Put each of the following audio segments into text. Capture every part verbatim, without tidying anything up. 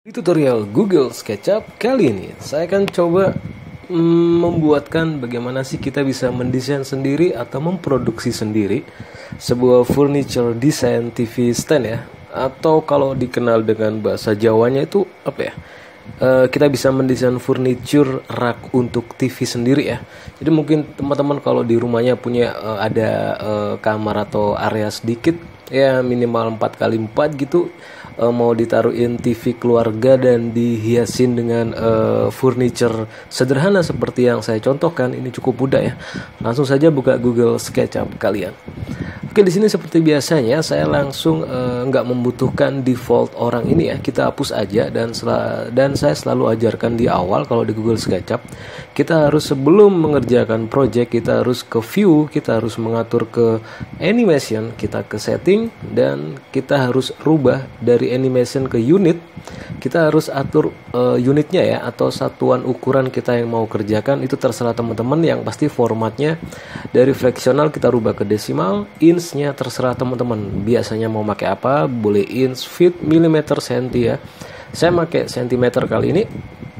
Di tutorial Google SketchUp kali ini saya akan coba mm, membuatkan bagaimana sih kita bisa mendesain sendiri atau memproduksi sendiri sebuah furniture design T V stand ya, atau kalau dikenal dengan bahasa Jawanya itu apa ya, Uh, kita bisa mendesain furniture rak untuk T V sendiri ya. Jadi mungkin teman-teman kalau di rumahnya punya uh, ada uh, kamar atau area sedikit ya, minimal empat kali empat gitu, uh, mau ditaruhin T V keluarga dan dihiasin dengan uh, furniture sederhana seperti yang saya contohkan, ini cukup mudah ya. Langsung saja buka Google SketchUp kalian. Oke, di sini seperti biasanya saya langsung uh, nggak membutuhkan default orang ini ya, kita hapus aja. Dan sel- dan saya selalu ajarkan di awal kalau di Google SketchUp, kita harus sebelum mengerjakan project kita harus ke view, kita harus mengatur ke animation, kita ke setting, dan kita harus rubah dari animation ke unit. Kita harus atur uh, unitnya ya, atau satuan ukuran kita yang mau kerjakan, itu terserah teman-teman. Yang pasti formatnya dari fractional kita rubah ke desimal, inch-nya terserah teman-teman. Biasanya mau pakai apa, boleh inch, feet, milimeter, senti ya. Saya pakai sentimeter kali ini,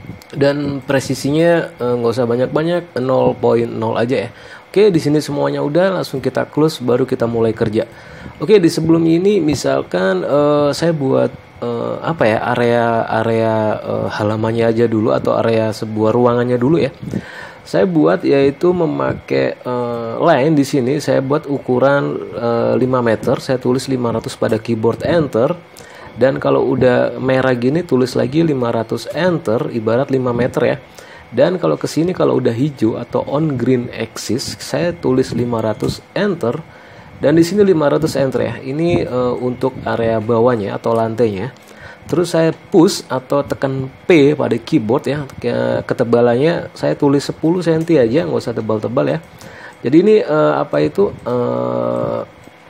dan presisinya nggak uh, usah banyak-banyak, nol koma nol aja ya. Oke, di sini semuanya udah, langsung kita close, baru kita mulai kerja. Oke, di sebelum ini misalkan uh, saya buat uh, apa ya, area-area uh, halamannya aja dulu, atau area sebuah ruangannya dulu ya. Saya buat yaitu memakai uh, line di sini. Saya buat ukuran uh, lima meter. Saya tulis lima ratus pada keyboard, enter. Dan kalau udah merah gini tulis lagi lima ratus, enter, ibarat lima meter ya. Dan kalau ke sini kalau udah hijau atau on green axis, saya tulis lima ratus, enter. Dan di sini lima ratus, enter ya. Ini uh, untuk area bawahnya atau lantainya. Terus saya push atau tekan P pada keyboard ya. Ketebalannya saya tulis sepuluh senti aja, nggak usah tebal-tebal ya. Jadi ini uh, apa itu uh,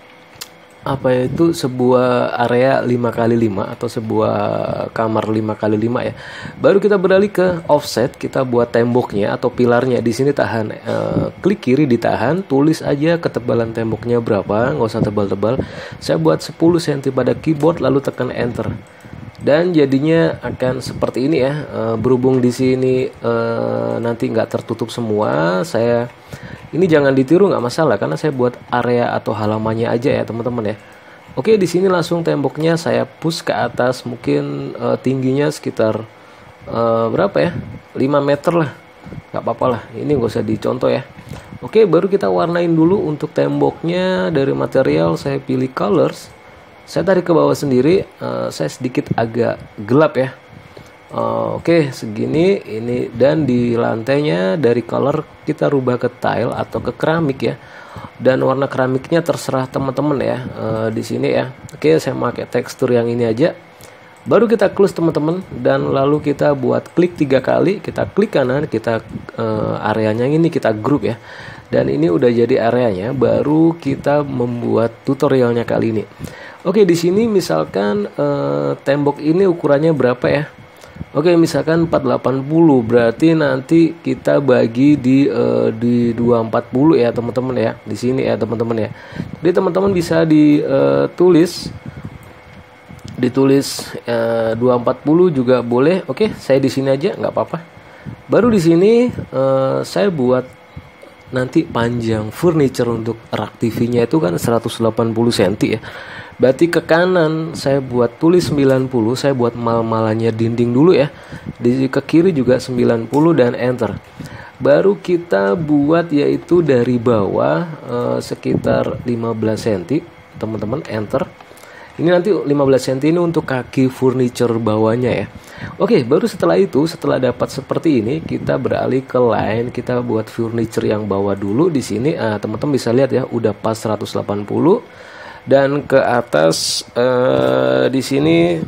apa itu sebuah area lima kali lima atau sebuah kamar lima kali lima ya. Baru kita beralih ke offset, kita buat temboknya atau pilarnya. Di sini tahan, uh, klik kiri ditahan, tulis aja ketebalan temboknya berapa, nggak usah tebal-tebal. Saya buat sepuluh senti pada keyboard, lalu tekan enter. Dan jadinya akan seperti ini ya. E, berhubung di sini e, nanti nggak tertutup semua, saya ini jangan ditiru, nggak masalah karena saya buat area atau halamannya aja ya teman-teman ya. Oke, di sini langsung temboknya saya push ke atas, mungkin e, tingginya sekitar e, berapa ya, lima meter lah, nggak apa-apa lah, ini nggak usah dicontoh ya. Oke, baru kita warnain dulu untuk temboknya. Dari material saya pilih colors. Saya tarik ke bawah sendiri, uh, saya sedikit agak gelap ya. Uh, Oke, okay, segini ini. Dan di lantainya dari color kita rubah ke tile atau ke keramik ya. Dan warna keramiknya terserah teman-teman ya. Uh, di sini ya. Oke, okay, saya pakai tekstur yang ini aja. Baru kita close teman-teman, dan lalu kita buat klik tiga kali. Kita klik kanan, kita uh, areanya ini kita group ya. Dan ini udah jadi areanya. Baru kita membuat tutorialnya kali ini. Oke, di sini misalkan eh, tembok ini ukurannya berapa ya? Oke, misalkan empat ratus delapan puluh, berarti nanti kita bagi di eh, di dua ratus empat puluh ya teman-teman ya. Di sini ya teman-teman ya. Jadi teman-teman bisa ditulis ditulis eh, dua ratus empat puluh juga boleh. Oke, saya di sini aja nggak apa-apa. Baru di sini eh, saya buat nanti panjang furniture untuk rak T V-nya itu kan seratus delapan puluh senti ya. Berarti ke kanan saya buat tulis sembilan puluh, saya buat mal-malannya dinding dulu ya. Di ke kiri juga sembilan puluh dan enter. Baru kita buat yaitu dari bawah eh, sekitar lima belas senti, teman-teman, enter. Ini nanti lima belas senti ini untuk kaki furniture bawahnya ya. Oke, baru setelah itu, setelah dapat seperti ini, kita beralih ke line, kita buat furniture yang bawah dulu di sini. Ah, teman-teman bisa lihat ya, udah pas seratus delapan puluh. Dan ke atas eh, di sini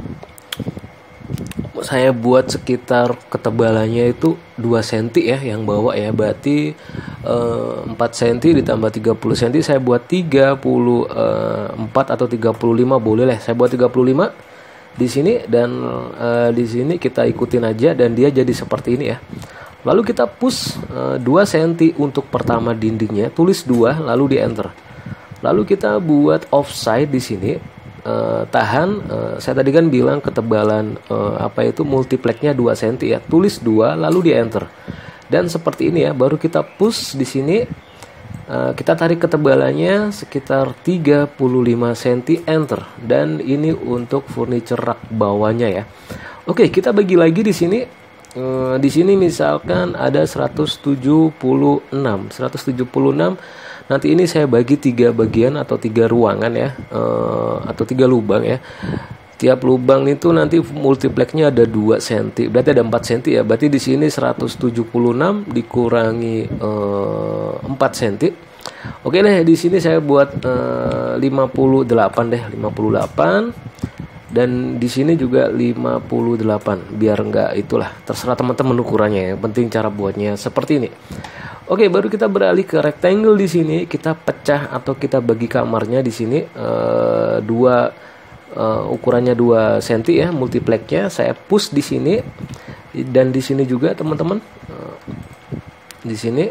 saya buat sekitar ketebalannya itu dua senti ya yang bawah ya. Berarti eh, empat senti ditambah tiga puluh senti, saya buat tiga puluh empat atau tiga puluh lima boleh lah. Saya buat tiga puluh lima di sini, dan eh, di sini kita ikutin aja dan dia jadi seperti ini ya. Lalu kita push eh, dua senti untuk pertama dindingnya, tulis dua lalu di enter. Lalu kita buat offside di sini. uh, tahan. Uh, saya tadi kan bilang ketebalan uh, apa itu multiplexnya dua sentimeter ya. Tulis dua lalu di enter. Dan seperti ini ya, baru kita push di sini. Uh, kita tarik ketebalannya sekitar tiga puluh lima sentimeter, enter. Dan ini untuk furniture rak bawahnya ya. Oke, kita bagi lagi di sini. Uh, di sini misalkan ada seratus tujuh puluh enam. Nanti ini saya bagi tiga bagian atau tiga ruangan ya, uh, atau tiga lubang ya. Tiap lubang itu nanti multiplexnya ada dua sentimeter, berarti ada empat sentimeter ya. Berarti di sini seratus tujuh puluh enam dikurangi uh, empat sentimeter. Oke deh, di sini saya buat uh, lima puluh delapan deh, lima puluh delapan. Dan di sini juga lima puluh delapan, biar enggak itulah, terserah teman-teman ukurannya. Yang penting cara buatnya seperti ini. Oke, baru kita beralih ke rectangle di sini. Kita pecah atau kita bagi kamarnya di sini uh, dua uh, ukurannya dua sentimeter ya, multiplexnya saya push di sini dan di sini juga teman-teman. Uh, di sini.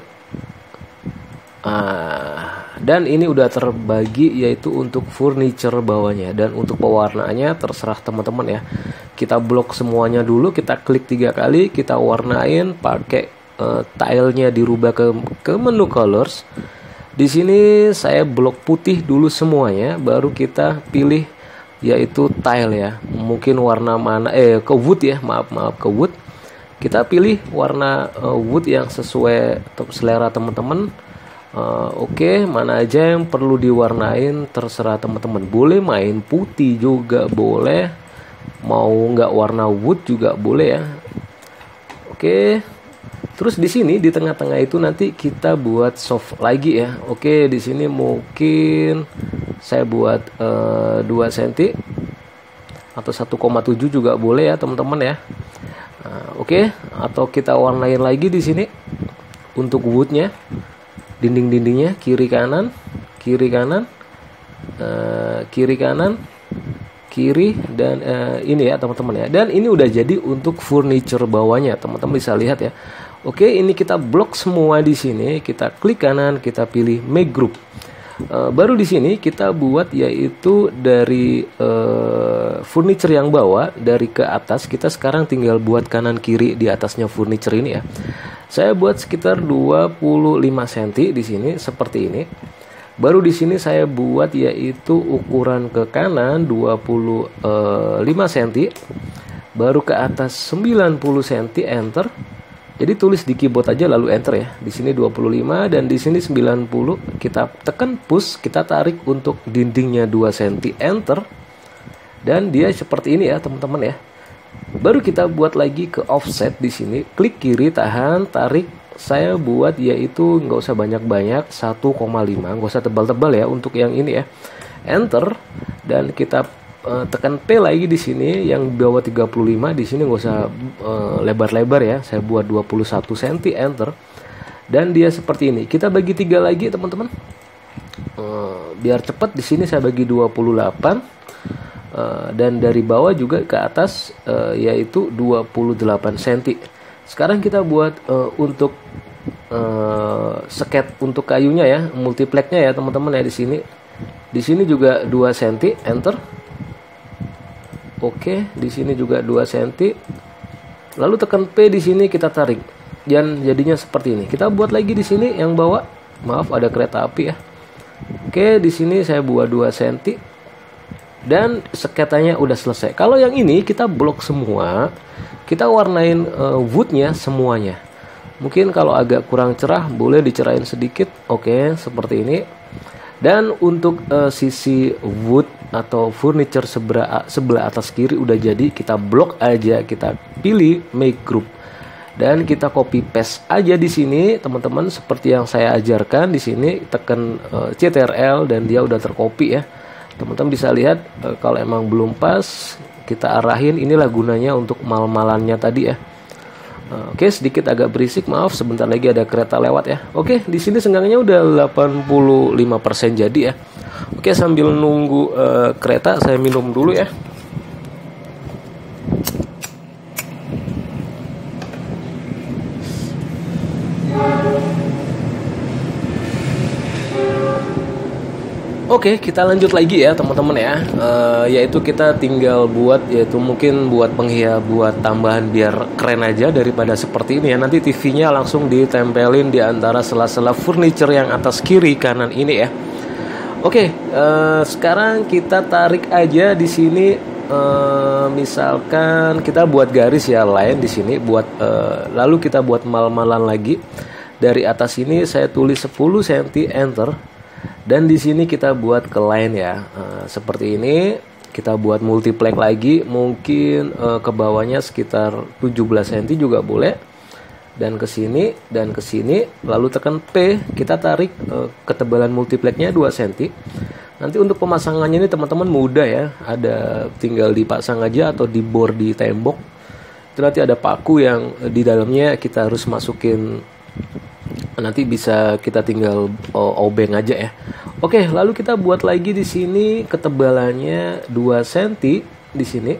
Ah, dan ini udah terbagi yaitu untuk furniture bawahnya, dan untuk pewarnaannya terserah teman-teman ya. Kita blok semuanya dulu, kita klik tiga kali, kita warnain pakai uh, tilenya dirubah ke ke menu colors. Di sini saya blok putih dulu semuanya, baru kita pilih yaitu tile ya. Mungkin warna mana eh ke wood ya, maaf maaf ke wood. Kita pilih warna uh, wood yang sesuai selera teman-teman. Uh, Oke, okay, mana aja yang perlu diwarnain terserah teman-teman. Boleh main putih juga boleh, mau nggak warna wood juga boleh ya. Oke, okay. Terus di sini di tengah-tengah itu nanti kita buat soft lagi ya. Oke, okay, di sini mungkin saya buat uh, dua sentimeter atau satu koma tujuh juga boleh ya teman-teman ya. Uh, Oke, okay. Atau kita warnain lagi di sini untuk woodnya. Dinding-dindingnya kiri kanan, kiri kanan, uh, kiri kanan, kiri, dan uh, ini ya teman-teman ya. Dan ini udah jadi untuk furniture bawahnya, teman-teman bisa lihat ya. Oke, ini kita blok semua di sini. Kita klik kanan, kita pilih make group. Uh, baru di sini kita buat yaitu dari uh, furniture yang bawah dari ke atas. Kita sekarang tinggal buat kanan kiri di atasnya furniture ini ya. Saya buat sekitar dua puluh lima sentimeter di sini seperti ini. Baru di sini saya buat yaitu ukuran ke kanan dua puluh lima sentimeter, baru ke atas sembilan puluh sentimeter, enter. Jadi tulis di keyboard aja lalu enter ya. Di sini dua puluh lima dan di sini sembilan puluh. Kita tekan push, kita tarik untuk dindingnya dua sentimeter, enter. Dan dia seperti ini ya teman-teman ya. Baru kita buat lagi ke offset di sini, klik kiri, tahan, tarik. Saya buat yaitu nggak usah banyak-banyak, satu koma lima, nggak usah tebal-tebal ya untuk yang ini ya. Enter, dan kita uh, tekan P lagi di sini yang bawah tiga puluh lima, di sini nggak usah uh, lebar-lebar ya. Saya buat dua puluh satu sentimeter, enter. Dan dia seperti ini. Kita bagi tiga lagi teman-teman. Uh, biar cepat di sini saya bagi dua puluh delapan. Uh, dan dari bawah juga ke atas uh, yaitu dua puluh delapan sentimeter. Sekarang kita buat uh, untuk uh, sket untuk kayunya ya, multiplexnya ya teman-teman ya di sini. Di sini juga dua sentimeter, enter. Oke, di sini juga dua sentimeter. Lalu tekan P di sini, kita tarik. Dan jadinya seperti ini. Kita buat lagi di sini yang bawah. Maaf, ada kereta api ya. Oke, di sini saya buat dua sentimeter. Dan sketanya udah selesai. Kalau yang ini kita blok semua, kita warnain uh, woodnya semuanya. Mungkin kalau agak kurang cerah boleh dicerahin sedikit. Oke, seperti ini. Dan untuk uh, sisi wood atau furniture sebelah, sebelah atas kiri udah jadi. Kita blok aja, kita pilih make group. Dan kita copy paste aja di sini teman-teman, seperti yang saya ajarkan di sini. Tekan uh, Ctrl dan dia udah tercopy ya. Teman-teman bisa lihat e, kalau emang belum pas kita arahin. Inilah gunanya untuk mal-malannya tadi ya. E, Oke, sedikit agak berisik, maaf, sebentar lagi ada kereta lewat ya. Oke, di sini senggangnya udah delapan puluh lima persen jadi ya. Oke, sambil nunggu e, kereta saya minum dulu ya. Oke, kita lanjut lagi ya teman-teman ya. Uh, yaitu kita tinggal buat, yaitu mungkin buat penghias, buat tambahan biar keren aja daripada seperti ini ya. Nanti T V-nya langsung ditempelin di antara sela-sela furniture yang atas kiri kanan ini ya. Oke, uh, sekarang kita tarik aja di sini. Uh, misalkan kita buat garis ya, line di sini buat, uh, lalu kita buat mal-malan lagi. Dari atas ini saya tulis sepuluh sentimeter, enter. Dan di sini kita buat ke line ya, uh, seperti ini. Kita buat multiplex lagi, mungkin uh, ke bawahnya sekitar tujuh belas sentimeter juga boleh. Dan ke sini dan ke sini, lalu tekan P, kita tarik uh, ketebalan multiplexnya dua sentimeter. Nanti untuk pemasangannya ini teman-teman mudah ya, ada tinggal dipasang aja atau dibor di tembok. Itu nanti ada paku yang di dalamnya kita harus masukin, nanti bisa kita tinggal uh, obeng aja ya. Oke, lalu kita buat lagi di sini ketebalannya dua sentimeter di sini.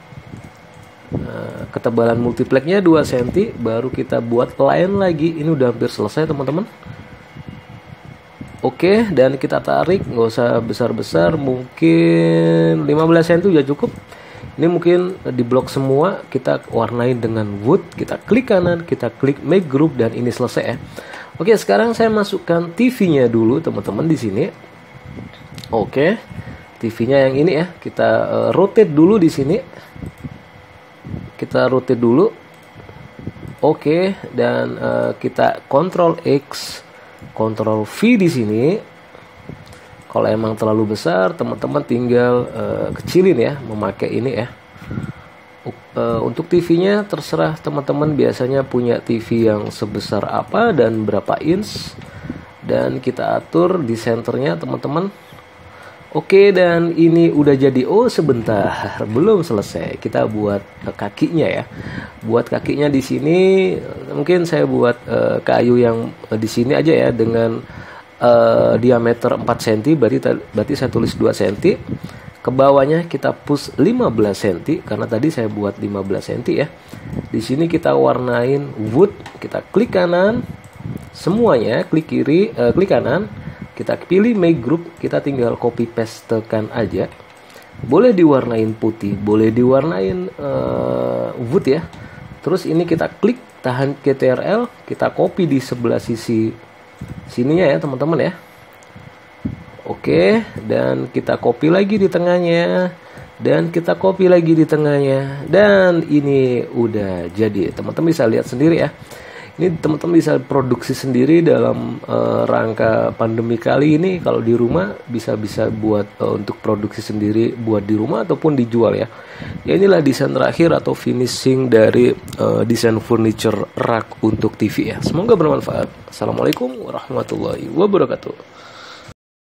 Nah, ketebalan multiplexnya dua sentimeter, baru kita buat line lagi. Ini udah hampir selesai teman-teman. Oke, dan kita tarik, nggak usah besar-besar, mungkin lima belas sentimeter udah cukup. Ini mungkin di blok semua, kita warnain dengan wood, kita klik kanan, kita klik make group, dan ini selesai ya. Oke, sekarang saya masukkan T V-nya dulu teman-teman di sini. Oke, T V-nya yang ini ya, kita uh, rotate dulu di sini. Kita rotate dulu. Oke, dan uh, kita Ctrl X, Ctrl V di sini. Kalau emang terlalu besar, teman-teman tinggal uh, kecilin ya, memakai ini ya. Uh, untuk T V-nya terserah teman-teman biasanya punya T V yang sebesar apa dan berapa inch. Dan kita atur di senternya teman-teman. Oke, dan ini udah jadi. Oh sebentar, belum selesai. Kita buat uh, kakinya ya. Buat kakinya di sini, mungkin saya buat uh, kayu yang uh, di sini aja ya, dengan uh, diameter empat sentimeter. Berarti berarti saya tulis dua sentimeter. Ke bawahnya kita push lima belas sentimeter karena tadi saya buat lima belas sentimeter ya. Di sini kita warnain wood, kita klik kanan semuanya, klik kiri, uh, klik kanan, kita pilih make group, kita tinggal copy pastekan aja. Boleh diwarnain putih, boleh diwarnain uh, wood ya. Terus ini kita klik tahan Ctrl, kita copy di sebelah sisi sininya ya teman-teman ya. Oke, dan kita copy lagi di tengahnya, dan kita copy lagi di tengahnya, dan ini udah jadi. Teman-teman bisa lihat sendiri ya. Ini teman-teman bisa produksi sendiri dalam uh, rangka pandemi kali ini. Kalau di rumah bisa-bisa buat uh, untuk produksi sendiri, buat di rumah ataupun dijual ya. Ya inilah desain terakhir atau finishing dari uh, desain furniture rak untuk T V ya. Semoga bermanfaat. Assalamualaikum warahmatullahi wabarakatuh.